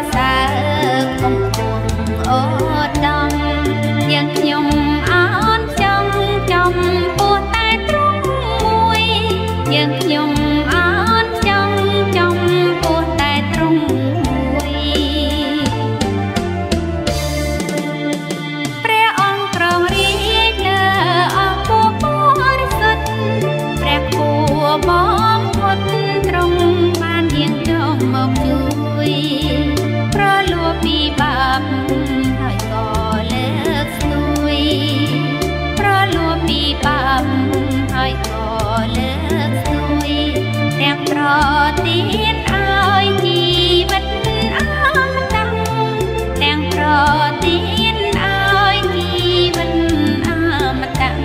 សាគំគួងអូដំយ៉ាងខ្ញុំអន់ចង់ចំពោះតែទ្រង់មួយយ៉ាងខ្ញុំអន់ចង់ចំពោះតែទ្រង់មួយព្រះអង្គទ្រង់រាជលើអស់ពួកបរិសុទ្ធព្រះគួបងពុតទ្រង់បានយាងចងមកជួយប្រលួពីបាបហើយក៏លើកស្ទួយប្រលួពីបាបហើយក៏លើកស្ទួយទាំងប្រទានឲ្យជីវិតអមតៈទាំងប្រទានឲ្យជីវិតអមតៈ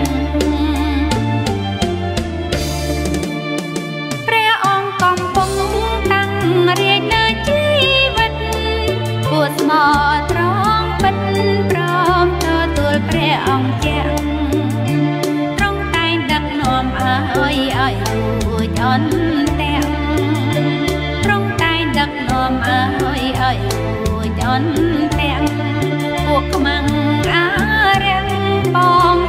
ព្រះអង្គកំពុងតាំងរាជលើជីវិតពួតស្មោត្រង់ពិតព្រមទទួលព្រះអង្គជាទ្រង់តែងដឹកនាំឲ្យរួចអន់ទាំងទ្រង់តែងដឹកនាំឲ្យរួចអន់ទាំងពួកខ្មាំងអារាំងបង